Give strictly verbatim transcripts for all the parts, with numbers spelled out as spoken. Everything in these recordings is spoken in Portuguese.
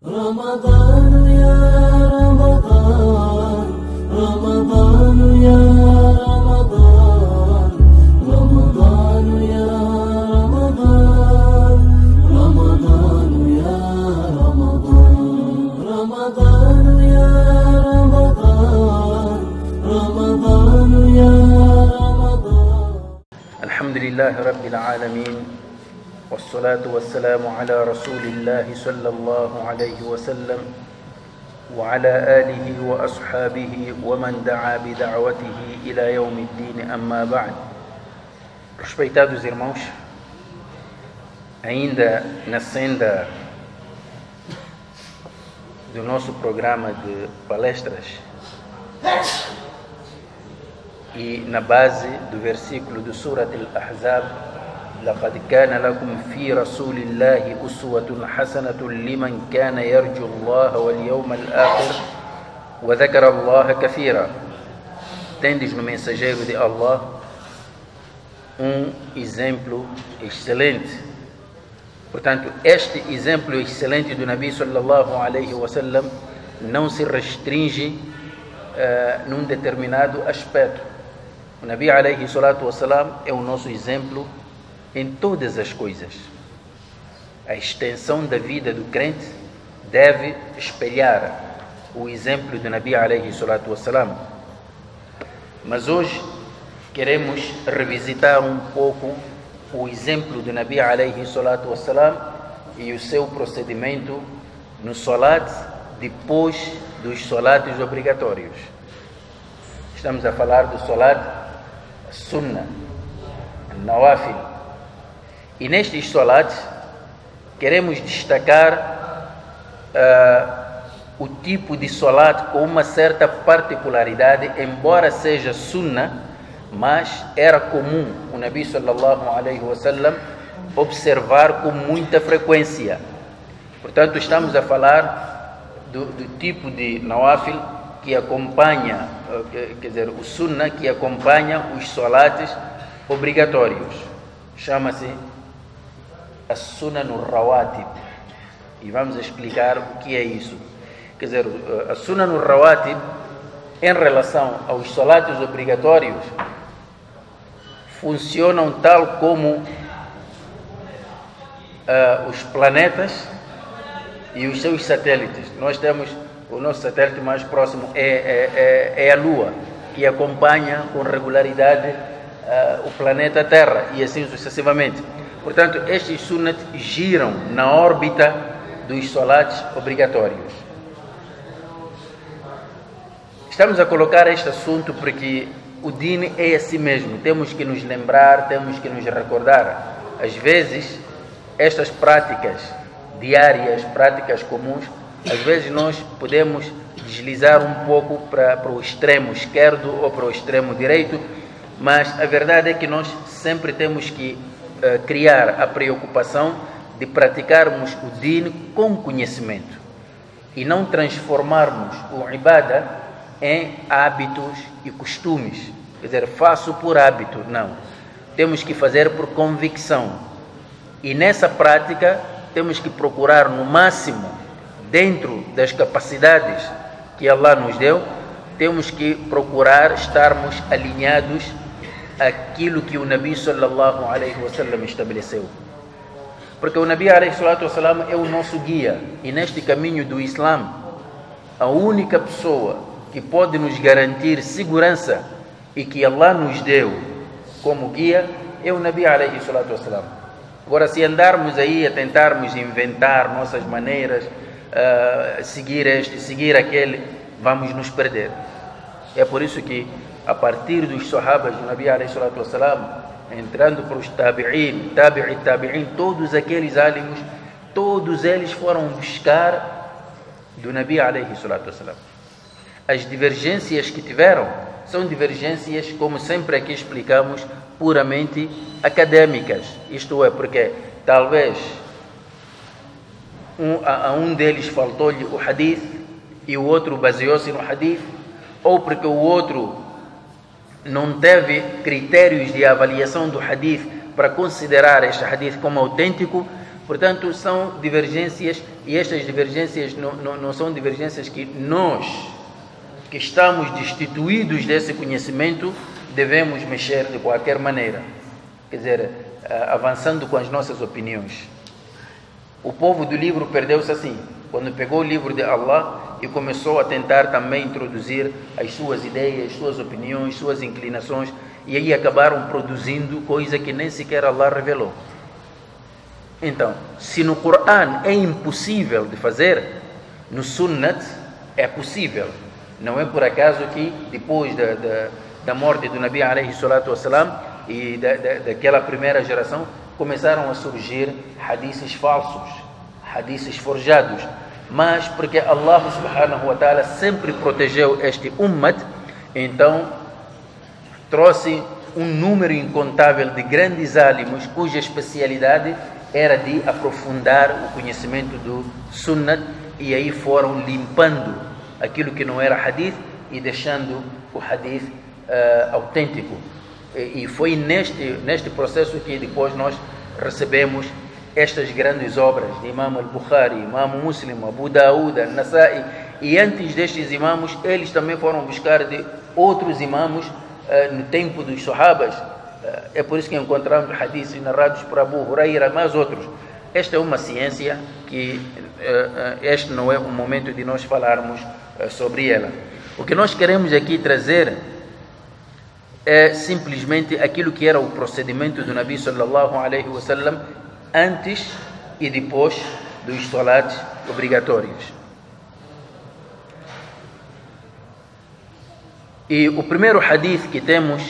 رمضان يا رمضان رمضان يا رمضان رمضان يا رمضان رمضان يا رمضان رمضان يا رمضان رمضان يا رمضان. الحمد لله رب العالمين والصلاة والسلام على رسول الله صلى الله عليه وسلم وعلى آله وأصحابه ومن دعا بدعوته إلى يوم الدين. أما بعد. Respeitados irmãos, ainda na senda do nosso programa de palestras e na base do versículo do Surat Al-Ahzab, لقد كان لكم في رسول الله أسوة حسنة لمن كان يرجو الله واليوم الآخر وذكر الله كثيرا. Tendes no mensageiro de Allah um exemplo excelente. Portanto, este exemplo excelente do Nabi sallallahu alaihi wasallam não se restringe uh, num determinado aspecto. O Nabi alaihi salatu wasalam é o nosso exemplo em todas as coisas. A extensão da vida do crente deve espelhar o exemplo do Nabi alaihi salatu wassalam. Mas hoje queremos revisitar um pouco o exemplo do Nabi alaihi salatu wassalam e o seu procedimento no salat depois dos salatos obrigatórios. Estamos a falar do salat sunnah, nawafil. E nestes salats queremos destacar uh, o tipo de salat com uma certa particularidade, embora seja sunnah, mas era comum o Nabi sallallahu alaihi wasallam observar com muita frequência. Portanto, estamos a falar do, do tipo de nawafil que acompanha, uh, quer dizer, o sunnah que acompanha os salats obrigatórios. Chama-se as-sunan al-rawatib, e vamos explicar o que é isso. Quer dizer, as-sunan al-rawatib em relação aos salatos obrigatórios funcionam tal como uh, os planetas e os seus satélites. Nós temos o nosso satélite mais próximo é, é, é, é a Lua, que acompanha com regularidade uh, o planeta Terra e assim sucessivamente. Portanto, estes sunnat giram na órbita dos salats obrigatórios. Estamos a colocar este assunto porque o Deen é assim mesmo. Temos que nos lembrar, temos que nos recordar. Às vezes, estas práticas diárias, práticas comuns, às vezes nós podemos deslizar um pouco para, para o extremo esquerdo ou para o extremo direito, mas a verdade é que nós sempre temos que criar a preocupação de praticarmos o Deen com conhecimento e não transformarmos o ibadah em hábitos e costumes. Quer dizer, faço por hábito. Não. Temos que fazer por convicção. E nessa prática temos que procurar no máximo, dentro das capacidades que Allah nos deu, temos que procurar estarmos alinhados aquilo que o Nabi sallallahu alaihi wasallam estabeleceu. Porque o Nabi alaihi salatu wasallam é o nosso guia, e neste caminho do Islã a única pessoa que pode nos garantir segurança e que Allah nos deu como guia é o Nabi alaihi salatu wasallam. Agora, se andarmos aí a tentarmos inventar nossas maneiras, uh, seguir este, seguir aquele, vamos nos perder. É por isso que a partir dos sahabas do Nabi alaihi salatu wassalam, entrando para os tabi'in, tabi'i tabi'in, todos aqueles alimos, todos eles foram buscar do Nabi alaihi salatu wassalam. As divergências que tiveram são divergências, como sempre aqui explicamos, puramente acadêmicas. Isto é, porque talvez um, a, a um deles faltou-lhe o hadith e o outro baseou-se no hadith, ou porque o outro não teve critérios de avaliação do hadith para considerar este hadith como autêntico. Portanto, são divergências E estas divergências não, não, não são divergências que nós, que estamos destituídos desse conhecimento, devemos mexer de qualquer maneira. Quer dizer, avançando com as nossas opiniões. O povo do livro perdeu-se assim, quando pegou o livro de Allah e começou a tentar também introduzir as suas ideias, suas opiniões, suas inclinações, e aí acabaram produzindo coisa que nem sequer Allah revelou. Então, se no Coran é impossível de fazer, no Sunnat é possível. Não é por acaso que depois da, da, da morte do Nabi alayhi salatu wassalam e da, da, daquela primeira geração, começaram a surgir hadiths falsos, hadiths forjados. Mas porque Allah subhanahu wa ta'ala sempre protegeu este ummat, então trouxe um número incontável de grandes álimos cuja especialidade era de aprofundar o conhecimento do Sunnat, e aí foram limpando aquilo que não era hadith e deixando o hadith uh, autêntico. E, e foi neste, neste processo que depois nós recebemos estas grandes obras de Imam al-Bukhari, Imam Muslim, Abu Daud, al-Nasa'i, e antes destes imamos, eles também foram buscar de outros imamos uh, no tempo dos Sahabas. Uh, é por isso que encontramos hadiths narrados por Abu Huraira e mais outros. Esta é uma ciência que uh, uh, este não é o momento de nós falarmos uh, sobre ela. O que nós queremos aqui trazer é simplesmente aquilo que era o procedimento do Nabi sallallahu alaihi wasallam antes e depois dos salats obrigatórios. E o primeiro hadith que temos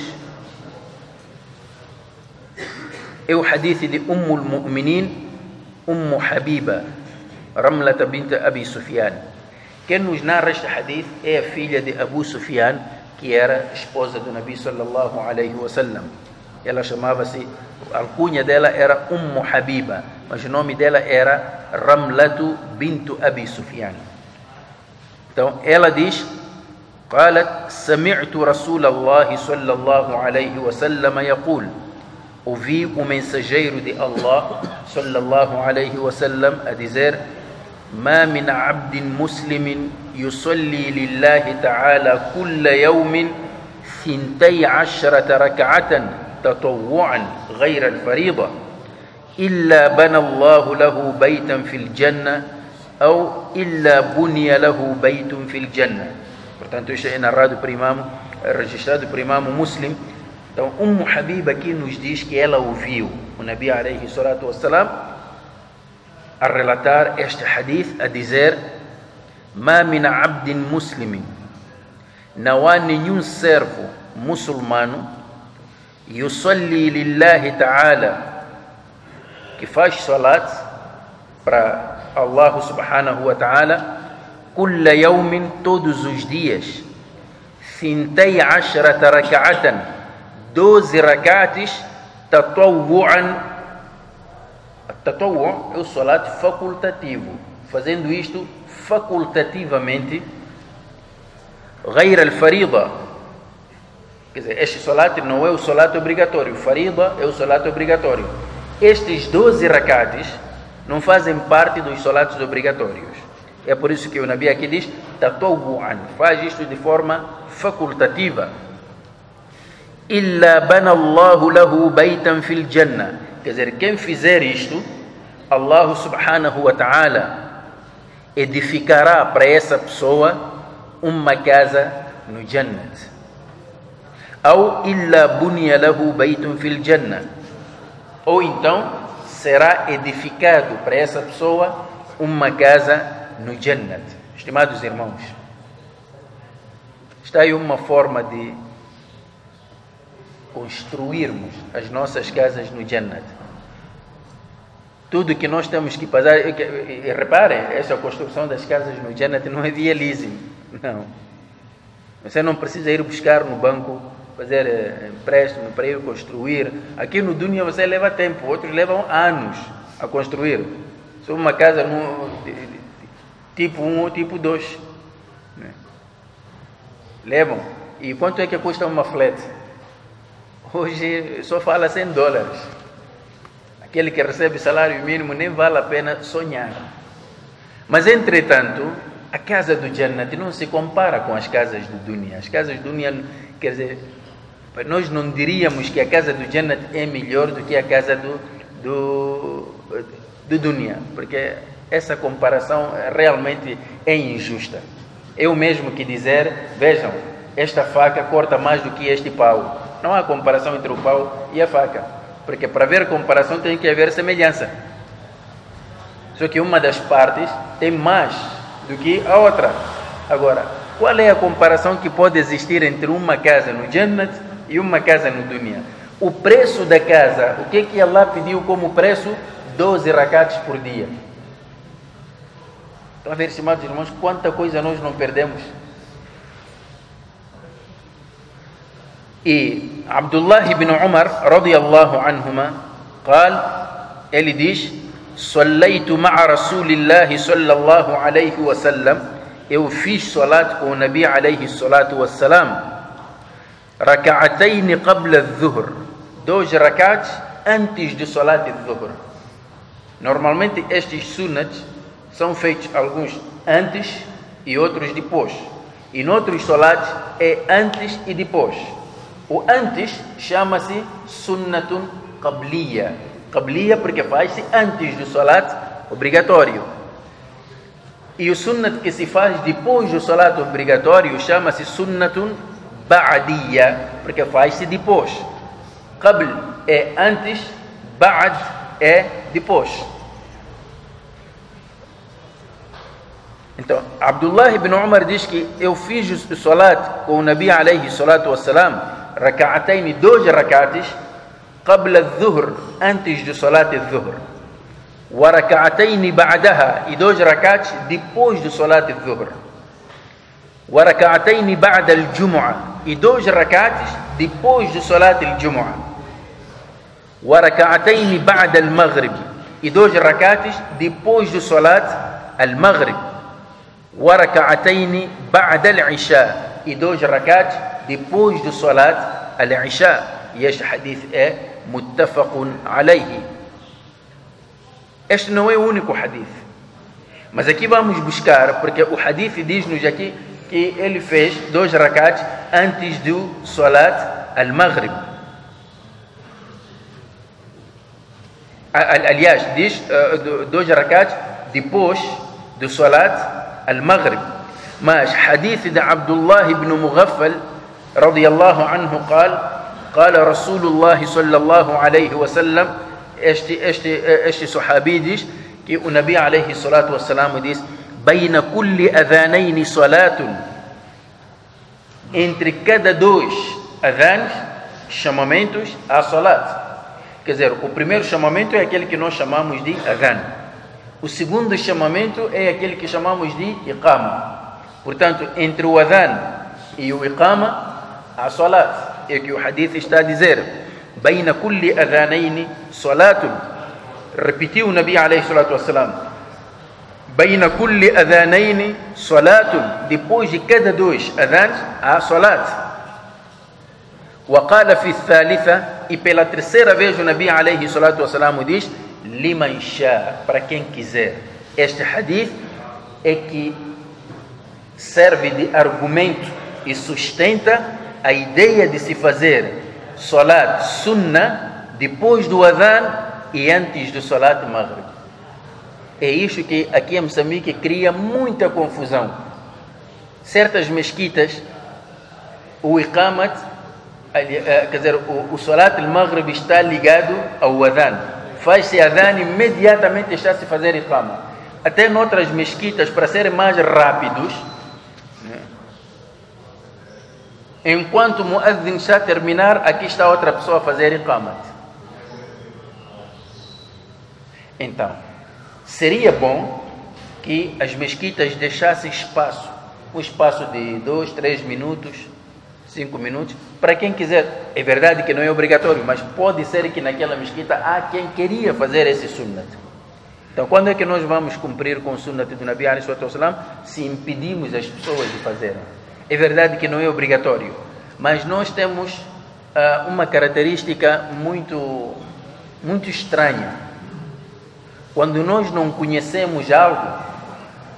é o hadith de Umm al-Mu'minin, Umm Habiba, Ramlata bint Abi Sufyan. Quem nos narra este hadith é a filha de Abu Sufyan, que era esposa do Nabi sallallahu alaihi wasallam. Ela chamava-se, a alcunha dela era Umm Habiba, mas o nome dela era Ramlatu bint Abi Sufyan. Então ela diz: قالت سمعت رسول الله صلى الله عليه وسلم يقول, ouvi o mensageiro de Allah sallallahu alaihi wasallam a dizer: ما من عبد مسلم يصلي لله تعالى كل يوم ثنتي عشرة ركعة تطوعا غير الفريضة إلا بنى الله له بيتا في الجنة أو إلا بني له بيت في الجنة. Portanto, isto é narrado por imam, registrado por imam Muslim. Então, Umm Habiba aqui nos diz que ela ouviu o Nabi alayhi salatu wassalam a relatar este hadith, a dizer: Ma min abdin muslimin, não há nenhum servo muçulmano, yusalli lillahi ta'ala, que faz salat para Allah subhanahu wa ta'ala, kulla yawmin, todos os dias, thintay ashrata raka'atan, doze rak'ates, tatawu'an. Tatawwu' é o salat facultativo, fazendo isto facultativamente, غير الفريضة, quer dizer, este salat não é o salat obrigatório, farida é o salat obrigatório. Estes doze rak'ates não fazem parte dos salatos obrigatórios. É por isso que o Nabi aqui diz tatawu'an, faz isto de forma facultativa. Illa bana Allahu lahu baytan fil jannah, quer dizer, quem fizer isto, Allah subhanahu wa ta'ala edificará para essa pessoa uma casa no Jannat. Ou illa bunya lahu baytun fil jannah, ou então será edificado para essa pessoa uma casa no Jannat. Estimados irmãos, está aí uma forma de construirmos as nossas casas no Jannat. Tudo que nós temos que passar, e, e, e reparem, essa construção das casas no Jannat não é via leasing, não. Você não precisa ir buscar no banco, fazer é, empréstimo para ir construir. Aqui no Dunya você leva tempo, outros levam anos a construir. Se uma casa no, tipo um ou tipo dois, né? Levam. E quanto é que custa uma flat? Hoje só fala cem dólares. Aquele que recebe salário mínimo nem vale a pena sonhar. Mas, entretanto, a casa do Jannat não se compara com as casas do Dunya. As casas do Dunya, quer dizer, nós não diríamos que a casa do Jannat é melhor do que a casa do, do, do Dunya, porque essa comparação realmente é injusta. Eu mesmo que dizer, vejam, esta faca corta mais do que este pau. Não há comparação entre o pau e a faca, porque para haver comparação tem que haver semelhança. Só que uma das partes tem mais do que a outra. Agora, qual é a comparação que pode existir entre uma casa no Jannat e uma casa no Dunya? O preço da casa, o que é que Allah pediu como preço? doze rakats por dia. Estão a ver, estimados irmãos, quanta coisa nós não perdemos. E Abdullah ibn Umar, radiyallahu anhuma, قال, ele diz: صليت مع رسول الله صلى الله عليه وسلم, eu fiz salat com o Nabi عليه الصلاة والسلام, ركعتين قبل الظهر, dois rakats antes de salat al-Dhuhr. Normalmente estes sunnats são feitos alguns antes e outros depois, e noutros salats é antes e depois. O antes chama-se sunnatun qabliya. Qabliya porque faz-se antes do salat obrigatório. E o sunnat que se faz depois do salat obrigatório chama-se sunnatun ba'diya, porque faz-se depois. Qabl é antes, ba'd é depois. Então, Abdullah ibn Umar diz que eu fiz o salat com o Nabi alayhi salatu wassalam, raka'atayn, dois rakates, قبل الظهر, antes do salat al-Dhuhr, wa raka'atayn ba'daha, e dois rakates depois do salat al-Dhuhr, wa raka'atayn ba'da al-Jumu'ah, e dois rakates depois do salat al-Jumu'ah, wa raka'atayn ba'da al-Maghrib, e dois rakates depois do salat al-Maghrib, wa raka'atayn ba'da al-Isha, e dois rakates depois do salat al-Isha. E este hadith é muttafaqun alayhi. Este não é o único hadith, mas aqui vamos buscar, porque o hadith diz-nos aqui que ele fez dois rakats antes do salat al-Maghrib. Aliás, diz uh, dois rakats depois do salat al-Maghrib. Mas hadith de Abdullah ibn Mughaffal radiyallahu anhu قال قال رسول الله صلى الله عليه وسلم, este, este, este sahabi diz que o Nabi alayhi salatu wassalam diz: بين كل أذانين صلاة, entre cada dois adhãs, chamamentos, há salat. Quer dizer, o primeiro chamamento é aquele que nós chamamos de adhan, o segundo chamamento é aquele que chamamos de iqama. Portanto, entre o adhan e o iqama há salat. É que o hadith está a dizer: بين كل أذانين صلاة, repetiu o Nabi alayhi salatu wassalam, بين كل أذانين صلاة, depois de cada dois adhãs há salat. وقال في الثالثة, e pela terceira vez o Nabi alayhi salatu wassalam diz: liman sha, para quem quiser. Este hadith é que serve de argumento e sustenta a ideia de se fazer salat sunnah depois do adhan e antes do salat maghrib. É isso que aqui em Moçambique cria muita confusão. Certas mesquitas, o iqamat, quer dizer, o, o salat al-maghrib está ligado ao adhan. Faz-se adhan e imediatamente está a se fazer iqama. Até noutras mesquitas, para serem mais rápidos, enquanto o muazzin está a terminar, aqui está outra pessoa a fazer iqamat. Então, seria bom que as mesquitas deixassem espaço, um espaço de dois, três minutos, cinco minutos, para quem quiser. É verdade que não é obrigatório, mas pode ser que naquela mesquita há quem queria fazer esse sunnat. Então, quando é que nós vamos cumprir com o sunnat do Nabi alayhi salatu wassalam se impedimos as pessoas de fazerem? É verdade que não é obrigatório, mas nós temos uh, uma característica muito, muito estranha. Quando nós não conhecemos algo,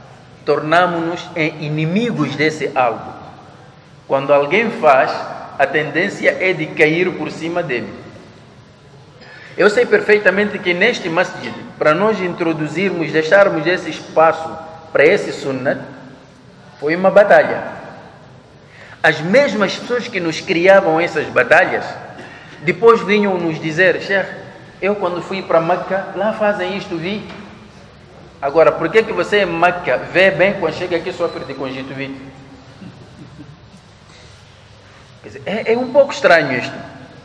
tornamos-nos em inimigos desse algo. Quando alguém faz, a tendência é de cair por cima dele. Eu sei perfeitamente que neste masjid, para nós introduzirmos, deixarmos esse espaço para esse sunnat, foi uma batalha. As mesmas pessoas que nos criavam essas batalhas, depois vinham nos dizer: Sheikh, eu quando fui para Meca, lá fazem isto, vi. Agora, por que que você em Meca vê bem, quando chega aqui sofre de conjuntivite? Quer dizer, é, é um pouco estranho isto.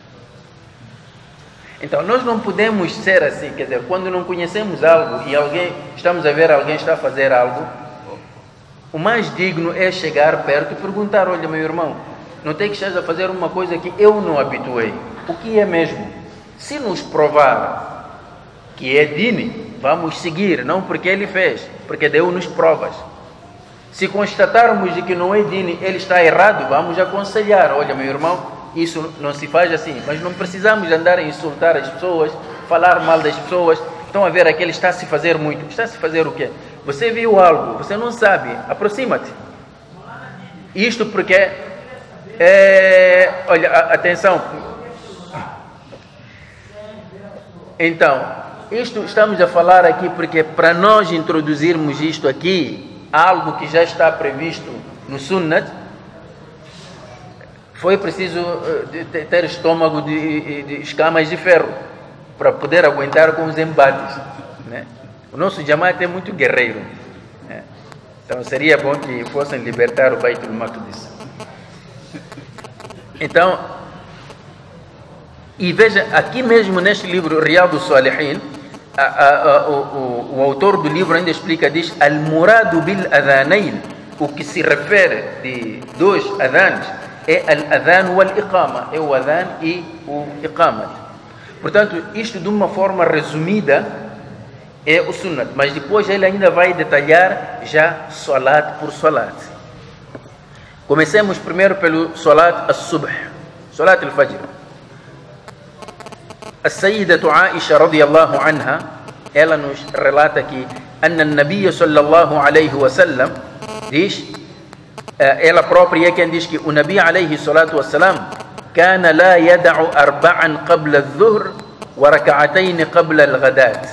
Então, nós não podemos ser assim, quer dizer, quando não conhecemos algo e alguém, estamos a ver alguém está a fazer algo, o mais digno é chegar perto e perguntar: olha, meu irmão, não tem que estás a fazer uma coisa que eu não habituei. O que é mesmo? Se nos provar que é dini, vamos seguir, não porque ele fez, porque deu-nos provas. Se constatarmos de que não é dini, ele está errado, vamos aconselhar: olha, meu irmão, isso não se faz assim. Mas não precisamos andar a insultar as pessoas, falar mal das pessoas. Estão a ver aquele está a se fazer muito. Está a se fazer o quê? Você viu algo, você não sabe, aproxima-te. Isto porque, é, olha, atenção. Então, isto estamos a falar aqui porque para nós introduzirmos isto aqui, algo que já está previsto no Sunnat, foi preciso ter estômago de, de escamas de ferro para poder aguentar com os embates, né? O nosso Jamaat é muito guerreiro, né? Então seria bom que fossem libertar o Baitul Maqdis. Então, e veja, aqui mesmo neste livro Riyadus Salihin, a, a, a, o, o, o autor do livro ainda explica, diz: Al-Muradu bil Adhanain, o que se refere de dois adhans é al-adhan wal-iqama, é o adhan e o iqamat. Portanto, isto de uma forma resumida é o sunnat, mas depois ele ainda vai detalhar já salat por salat. Comecemos primeiro pelo salat as-subh, salat al-fajr. A Sayyidatu Aisha radiyallahu anha, ela nos relata que anna an-nabiy sallallahu alayhi wa sallam diz, ela própria é quem diz que o Nabi alayhi salatu wassalam kana la yada'u arba'an qabla adh-dhuhr wa rak'atayn qabla al-ghadat.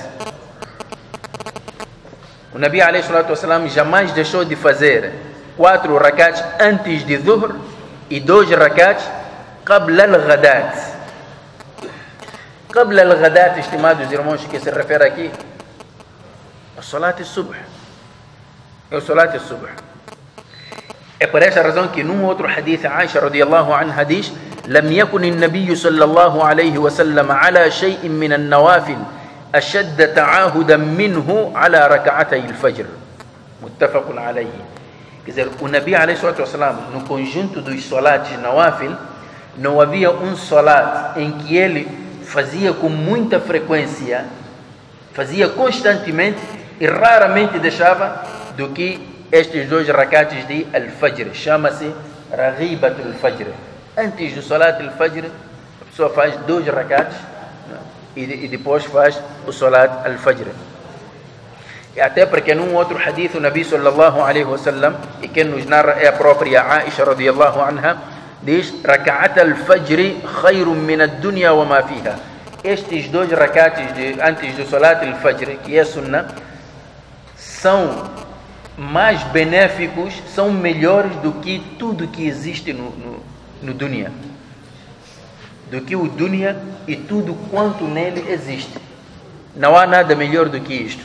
O Nabi alayhi salatu wassalam jamais deixou de fazer quatro rakats antes de dhuhr e dois rakats qabla al-ghadat. Qabla al-ghadat, estimados irmãos, que se refere aqui ao salat as-subh. É o salat as-subh. É por essa razão que num outro hadith Aisha radiyallahu anha diz: لم يكن النبي صلى الله عليه وسلم على شيء من النوافل أشد تعاهدا منه على ركعتي الفجر متفق عليه. Quer dizer, o Nabi alayhi salatu wassalam, no conjunto dos salates nawafil, não havia um salat em que ele fazia com muita frequência, fazia constantemente e raramente deixava do que estes dois rakats de al-fajr. Chama-se Raghibatul Fajr. Antes do salat al-fajr, a pessoa faz dois rakats, né? e, e depois faz o salat al-fajr. E até porque num outro hadith o Nabi sallallahu alaihi wasallam, e quem nos narra é a própria Aisha radiyallahu anha, diz: Raka'at al-fajr khayrun min ad-dunya wa ma fiha. Estes dois rakats de, antes do salat al-fajr, que é sunnah, são mais benéficos, são melhores do que tudo que existe no, no, no dunya, do que o dunya e tudo quanto nele existe. Não há nada melhor do que isto.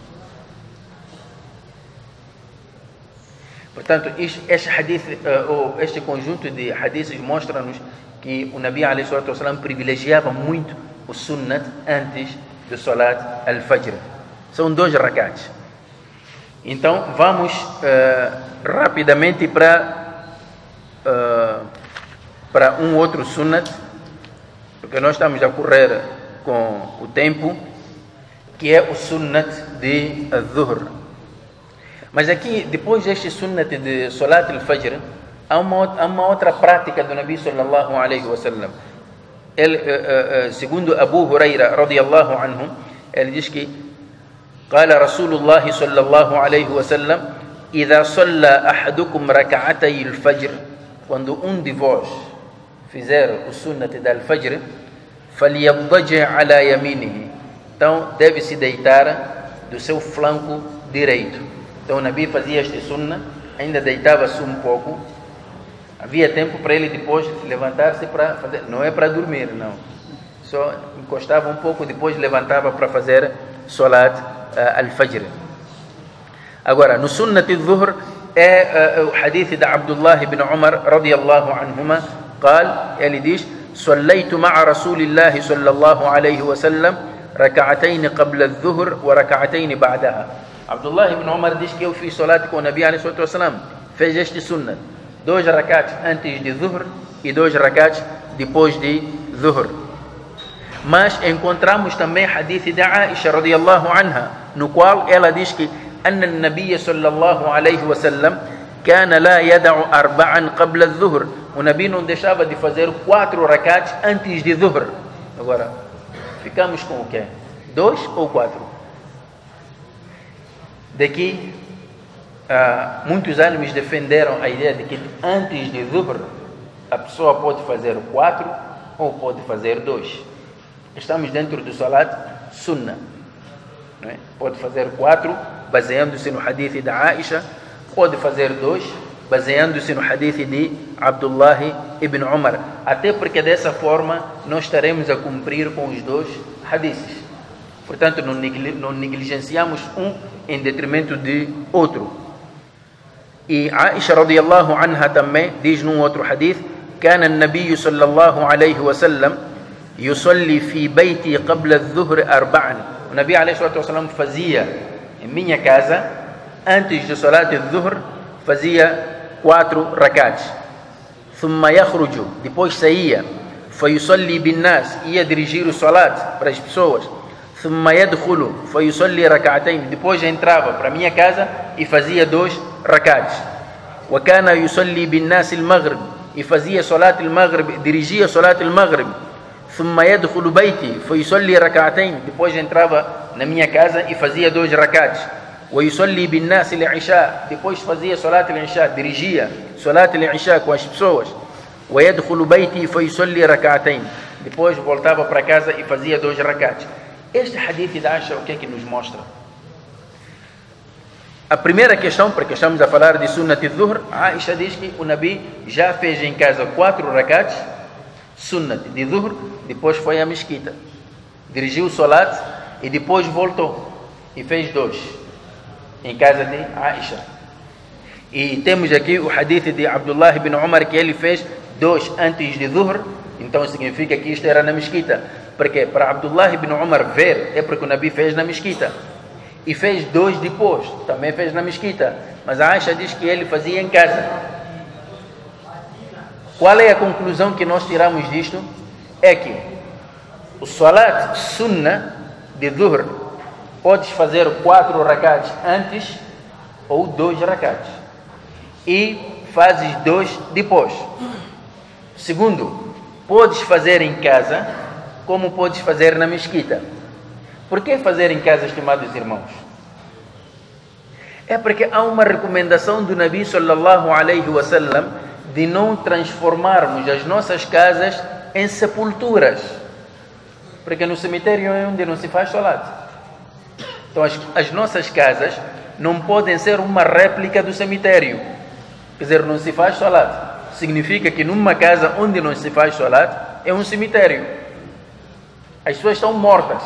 Portanto, este hadith, ou este conjunto de hadiths mostra-nos que o Nabi alayhi salatu wasalam privilegiava muito o sunnat antes do salat al-fajr. São dois rakats. Então vamos uh, rapidamente para uh, para um outro sunnat, porque nós estamos a correr com o tempo, que é o sunnat de dhuhr. Mas aqui, depois deste sunnat de salat al-fajr, há uma, há uma outra prática do Nabi sallallahu alaihi wasallam. Ele, uh, uh, segundo Abu Huraira radiyallahu anhu, ele diz que قال رسول الله صلى الله عليه وسلم إذا صلى أحدكم ركعتي الفجر, quando um de vós fizer o sunnat da al-fajr, فليضطجع على يمينه, então deve se deitar do seu flanco direito. Então o Nabi fazia este sunnah, ainda deitava-se um pouco, havia tempo para ele depois levantar-se para fazer, não é para dormir, não, só encostava um pouco, depois levantava para fazer salat uh, al-fajr. Agora, no sunnat al-dhuhr é uh, o hadith de Abdullah ibn Umar radiyallahu anhuma, قال, ele diz: صليت مع رسول الله صلى الله عليه وسلم ركعتين قبل الظهر وركعتين بعدها. Abdullah ibn Umar diz que eu fiz salat com o Nabi alayhi salatu wasalam, fez este sunnah, dois rakats antes de Dhuhr e dois rakats depois de Dhuhr. Mas encontramos também hadith de Aisha radiyallahu anha, no qual ela diz que أن النبي صلى الله عليه وسلم كان لا يدع أربعا قبل الظهر, o Nabi não deixava de fazer quatro rakats antes de Dhuhr. Agora, ficamos com o quê? Dois ou quatro? Daqui, uh, muitos ânimos defenderam a ideia de que antes de Dhuhr a pessoa pode fazer quatro ou pode fazer dois. Estamos dentro do salat sunnah, não é? Pode fazer quatro, baseando-se no hadith de Aisha, pode fazer dois, baseando-se no hadith de Abdullah ibn Umar, até porque dessa forma nós estaremos a cumprir com os dois hadiths. Portanto, não negligenciamos um em detrimento de outro. E Aisha radiyallahu anha também diz num outro hadith: كان النبي صلى الله عليه وسلم يصلي في بيتي قبل الظهر أربعا. O Nabi alayhi salatu wasalam fazia em minha casa, antes de salat al-dhuhr, fazia quatro rakats. ثم يخرج, depois saía, فيصلي بالناس, ia dirigir o salat para as pessoas. ثم يدخل فيصلي ركعتين, depois entrava para minha casa e fazia dois rakats. وكان يصلي بالناس المغرب, e fazia salat al-maghrib, dirigia salat al-maghrib. ثم يدخل بيتي فيصلي ركعتين, depois entrava na minha casa e fazia dois rakats. ويصلي بالناس العشاء, depois fazia salat al-isha, dirigia salat al-isha com as pessoas. ويدخل بيتي فيصلي ركعتين, depois voltava para casa e fazia dois rakats. Este hadith de Aisha, o que é que nos mostra? A primeira questão, porque estamos a falar de sunnat al-dhuhr, Aisha diz que o Nabi já fez em casa quatro rakats sunnat de dhuhr, depois foi à mesquita, dirigiu o salat e depois voltou e fez dois em casa de Aisha. E temos aqui o hadith de Abdullah ibn Umar, que ele fez dois antes de Dhuhr, então significa que isto era na mesquita, porque para Abdullah ibn Umar ver é porque o Nabi fez na mesquita, e fez dois depois, também fez na mesquita, mas a Aisha diz que ele fazia em casa. Qual é a conclusão que nós tiramos disto? É que o salat sunnah de Dhuhr podes fazer quatro rakats antes ou dois rakats, e fazes dois depois. Segundo, podes fazer em casa como podes fazer na mesquita. Por que fazer em casa, estimados irmãos? É porque há uma recomendação do Nabi sallallahu alaihi wasallam de não transformarmos as nossas casas em sepulturas, porque no cemitério é onde não se faz salat. Então as, as nossas casas não podem ser uma réplica do cemitério, quer dizer, não se faz salat. Significa que numa casa onde não se faz salat é um cemitério, as pessoas estão mortas.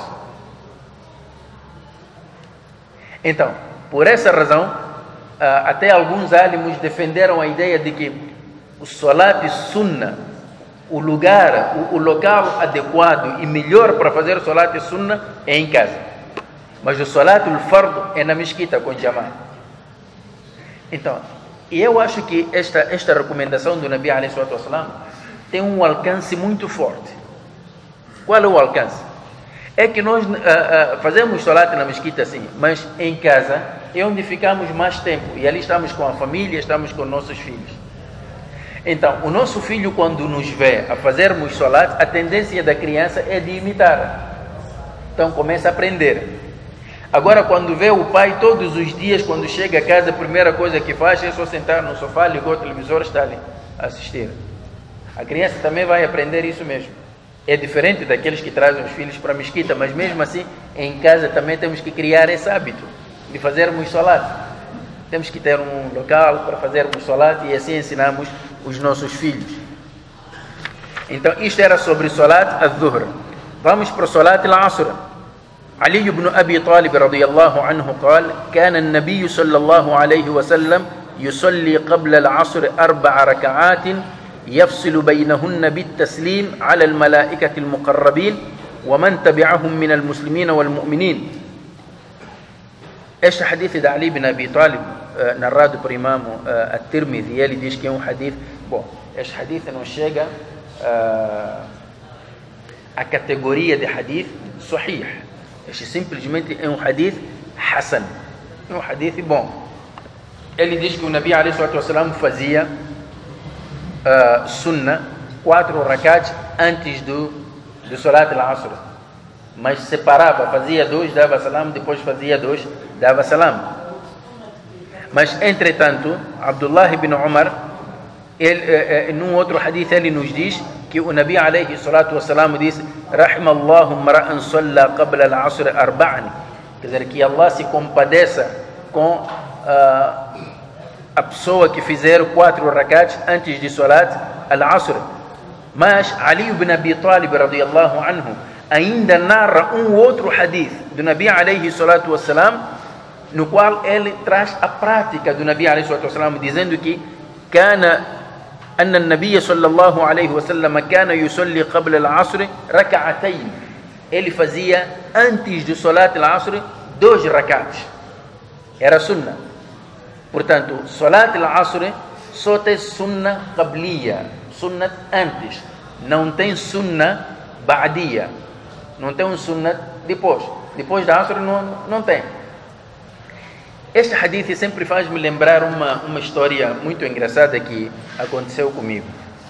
Então, por essa razão, até alguns álimos defenderam a ideia de que o salat sunnah, o lugar, o, o local adequado e melhor para fazer o salat sunnah é em casa, mas o salat al-fard é na mesquita com jamá. Então, e eu acho que esta, esta recomendação do Nabi alayhi salatu wasalam tem um alcance muito forte. Qual é o alcance? É que nós uh, uh, fazemos salat na mesquita sim, mas em casa é onde ficamos mais tempo, e ali estamos com a família, estamos com nossos filhos. Então, o nosso filho, quando nos vê a fazermos salat, a tendência da criança é de imitar. Então começa a aprender. Agora, quando vê o pai todos os dias, quando chega a casa, a primeira coisa que faz é só sentar no sofá, ligou o televisor, está ali a assistir. A criança também vai aprender isso mesmo. É diferente daqueles que trazem os filhos para a mesquita, mas mesmo assim, em casa também temos que criar esse hábito de fazermos salat. Temos que ter um local para fazermos salat e assim ensinamos os nossos filhos. Então, isto era sobre salat al-dhuhr. Vamos para salat al-asr. علي بن أبي طالب رضي الله عنه قال كان النبي صلى الله عليه وسلم يصلي قبل العصر أربع ركعات يفصل بينهن بالتسليم على الملائكة المقربين ومن تبعهم من المسلمين والمؤمنين. Este hadith de Ali bin Abi Talib, narrado por Imam At-Tirmidhi, ele diz que é um hadith. Bom, este hadith não chega à categoria de hadith sahih. Este simplesmente é um hadith Hassan, é um hadith bom. Ele diz que o Nabi alayhi salatu wasalam fazia uh, sunnah, quatro rakats antes do, do Salat al-Asr, mas separava, fazia dois, dava salam, depois fazia dois, dava salam. Mas entretanto, Abdullah ibn Umar, ele, uh, num outro hadith ele nos diz que o Nabi alayhi salatu wasalam disse: Rahimallahu mara'an salla qabla al-asr arba'an. Quer dizer, que Allah se compadeça com uh, a pessoa que fizer quatro rakats antes de salat al-asr. Mas Ali ibn Abi Talib radiyallahu anhu ainda narra um outro hadith do Nabi alayhi salatu wasalam, no qual ele traz a prática do Nabi alayhi salatu wasalam, dizendo que kana أن النبي صلى الله عليه وسلم كان يصلي قبل العصر ركعتين. Ele fazia antes do Salat al-Asr dois rakats. Era sunnah. Portanto, Salat al-Asr só tem sunnah qabliya, sunnah antes. Não tem sunnah ba'diya. Não tem um sunnah depois. Depois da Asr não, não tem. Este hadith sempre faz-me lembrar uma, uma história muito engraçada que aconteceu comigo.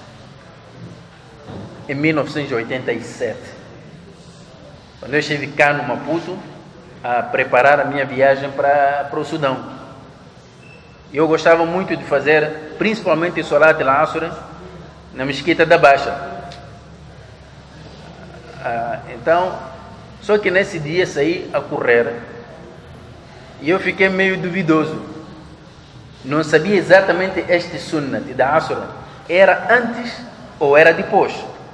Em mil novecentos e oitenta e sete, quando eu estive cá no Maputo a preparar a minha viagem para, para o Sudão. Eu gostava muito de fazer, principalmente Salat al-Asr, na Mesquita da Baixa. Ah, então, só que nesse dia saí a correr. E eu fiquei meio duvidoso. Não sabia exatamente este sunnah da Asr era antes ou era depois.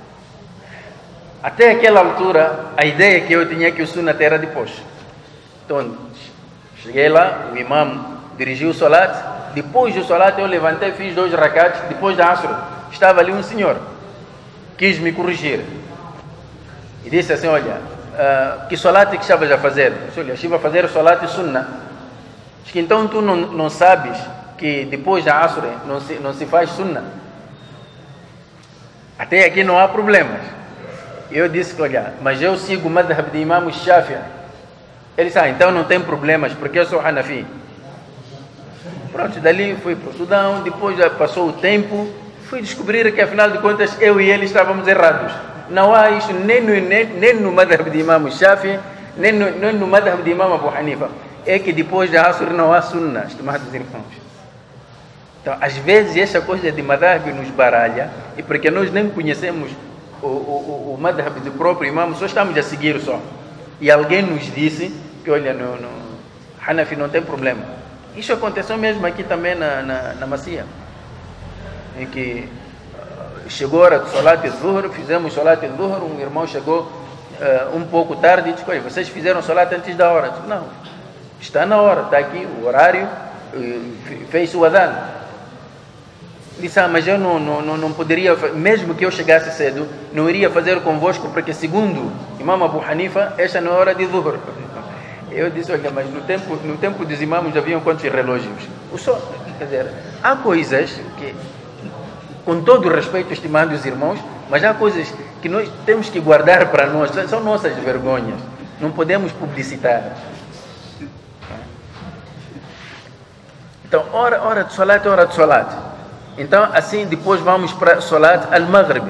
Até aquela altura, a ideia que eu tinha é que o sunnah era depois. Então, cheguei lá, o imam dirigiu o salat. Depois do salat eu levantei, fiz dois rakats. Depois da Asr, estava ali um senhor. Quis me corrigir. E disse assim: olha, Uh, que salat que estavas a fazer? Eu disse: estive a fazer o salat sunnah. Diz que então tu não, não sabes que depois da Asr não se, não se faz sunnah? Até aqui não há problemas. Eu disse: olha, mas eu sigo o madhab de Imam Shafi'i. Ele disse: ah, então não tem problemas, porque eu sou Hanafi. Pronto, dali fui para o Sudão. Depois já passou o tempo, fui descobrir que afinal de contas eu e ele estávamos errados. Não há isso nem no, nem, nem no madhab de Imam Shafi'i, nem no, nem no madhab de Imam Abu Hanifa. É que depois da Asr não há sunnah, estimados irmãos. Então, às vezes, essa coisa de madhab nos baralha, e porque nós nem conhecemos o, o, o madhab do próprio imam, só estamos a seguir só. E alguém nos disse que, olha, no, no Hanafi não tem problema. Isso aconteceu mesmo aqui também na, na, na Macia, em que chegou a hora do Salat al-Dhuhr, fizemos Salat al-Dhuhr, um irmão chegou uh, um pouco tarde e disse: olha, vocês fizeram Salat antes da hora? Disse: não, está na hora, está aqui o horário, uh, fez o adhan. Disse: ah, mas eu não, não, não poderia, mesmo que eu chegasse cedo, não iria fazer convosco, porque segundo Imam Abu Hanifa, esta não é hora de Dhuhr. Eu disse: olha, mas no tempo, no tempo dos imãos haviam quantos relógios? O sol, quer dizer, há coisas que, com todo o respeito, estimados irmãos, mas há coisas que nós temos que guardar para nós, são nossas vergonhas, não podemos publicitar. Então, hora, hora de salat, hora de salat. Então, assim, depois vamos para salat al-Maghrib.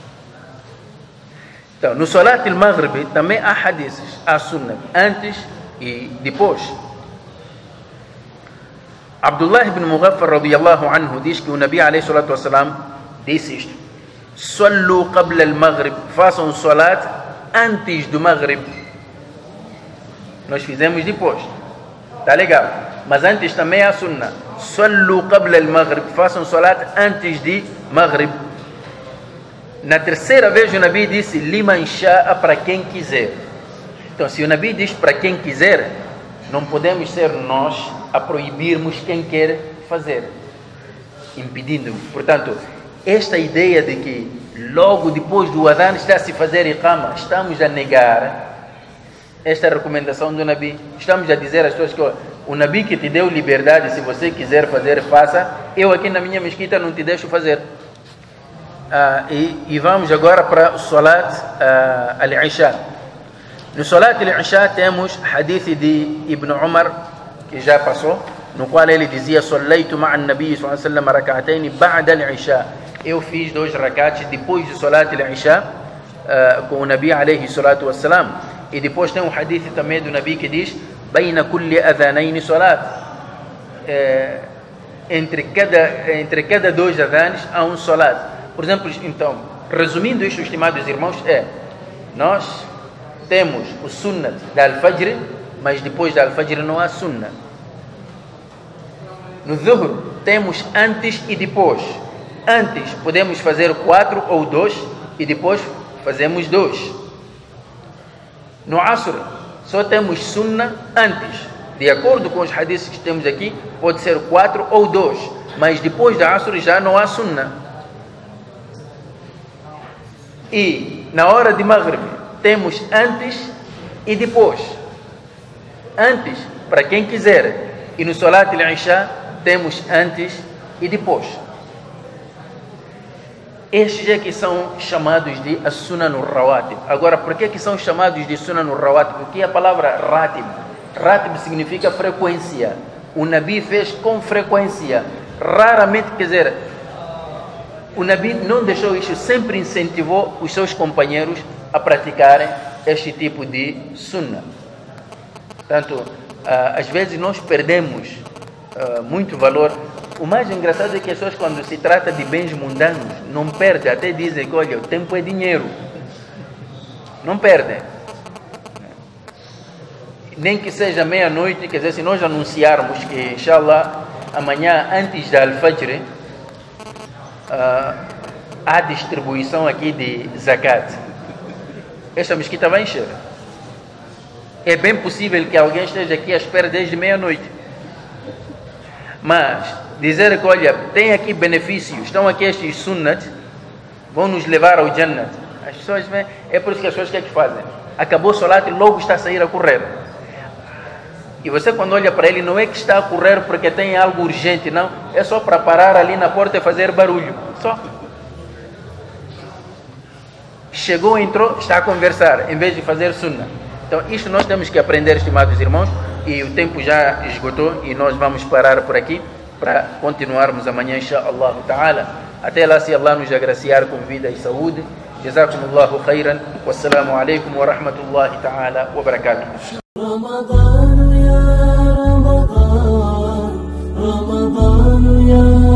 Então, no salat al-Maghrib também há hadiths, há sunnah, antes e depois. Abdullah ibn Mughaffar radiyallahu anhu diz que o Nabi alayhi salatu wassalam disse isto: Sallu qabla al-maghrib, façam salat antes do maghrib. Nós fizemos depois, tá legal, mas antes também é a sunna. Sallu qabla al-maghrib, façam salat antes de maghrib. Na terceira vez o Nabi disse liman sha'a, para quem quiser. Então, se o Nabi diz para quem quiser, não podemos ser nós a proibirmos quem quer fazer, impedindo. Portanto, esta ideia de que logo depois do adhan está a se fazer iqama, estamos a negar esta recomendação do Nabi. Estamos a dizer às pessoas que o Nabi que te deu liberdade, se você quiser fazer, faça. Eu aqui na minha mesquita não te deixo fazer. Ah, e, e vamos agora para o Salat ah, al-Isha. No Salat al-Isha temos hadith de Ibn Umar, que já passou, no qual ele dizia: Salleitu ma'a an-Nabi sallallahu alayhi wa sallam rak'atayn ba'da al-Isha. Eu fiz dois rak'ats depois do Salat al-Isha uh, com o Nabi alayhi salatu wassalam. E depois tem um hadith também do Nabi que diz: Baina kulli adhanayn salat. Uh, entre cada entre cada dois adhanes há um salat. Por exemplo, então, resumindo isto, estimados irmãos, é: nós temos o sunnat da al-Fajr, mas depois da al-Fajr não há sunnah. No Dhuhr temos antes e depois. Antes podemos fazer quatro ou dois e depois fazemos dois. No Asr só temos sunnah antes. De acordo com os hadiths que temos aqui, pode ser quatro ou dois, mas depois da Asr já não há sunnah. E na hora de Maghrib temos antes e depois. Antes, para quem quiser. E no Salat al-Isha temos antes e depois. Estes é que são chamados de as-Sunan al-Rawatib. Agora, por que que são chamados de Sunan al-Rawatib? Porque a palavra Ratib, Ratib significa frequência. O Nabi fez com frequência. Raramente, quer dizer, o Nabi não deixou isso, sempre incentivou os seus companheiros a praticarem este tipo de sunnah. Portanto, às vezes nós perdemos muito valor. O mais engraçado é que as pessoas, quando se trata de bens mundanos, não perdem, até dizem que, olha, o tempo é dinheiro. Não perdem. Nem que seja meia-noite, quer dizer, se nós anunciarmos que, inshallah, amanhã, antes da Al-Fajr, uh, há distribuição aqui de zakat, esta mesquita vai encher. É bem possível que alguém esteja aqui à espera desde meia-noite. Mas dizer que, olha, tem aqui benefícios, estão aqui estes sunnat, vão nos levar ao Jannat. As pessoas veem, é por isso que as pessoas o que é que fazem? Acabou o salat e logo está a sair a correr. E você, quando olha para ele, não é que está a correr porque tem algo urgente, não. É só para parar ali na porta e fazer barulho. Só. Chegou, entrou, está a conversar, em vez de fazer sunnah. Então, isto nós temos que aprender, estimados irmãos. E o tempo já esgotou e nós vamos parar por aqui para continuarmos amanhã, inshaAllah ta'ala. Até lá, se Allah nos agraciar com vida e saúde. Jazakumullahu khairan. Wassalamu alaikum wa rahmatullahi ta'ala wa barakatuh. Ramadan ya Ramadan, Ramadan ya